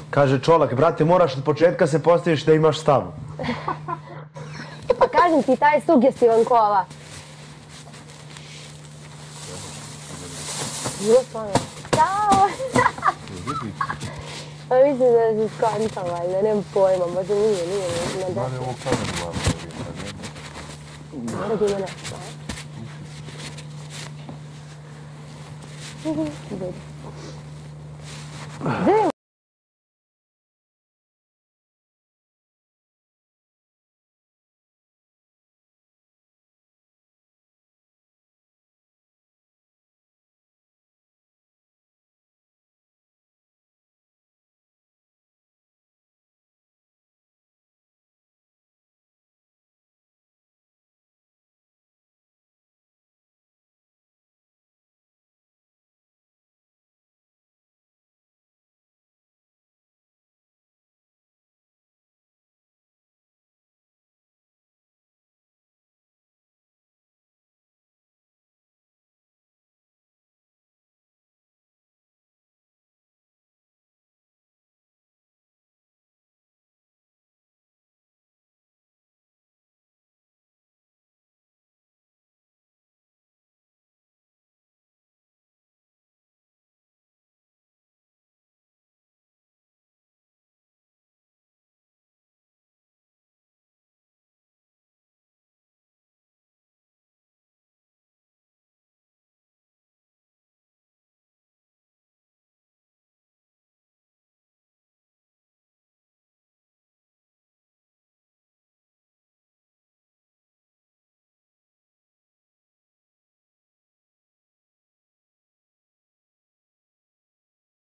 Kaže Čolak, brate, moraš od početka se postaviš da imaš stav. Pa kažem ti, taj je sugestivan ko ova. Ćao! Pa mislim da se skontao, valjda, nemam pojma, možda nije. Da li je ovo kameru glasno? Mora da ima nešto. Gdje je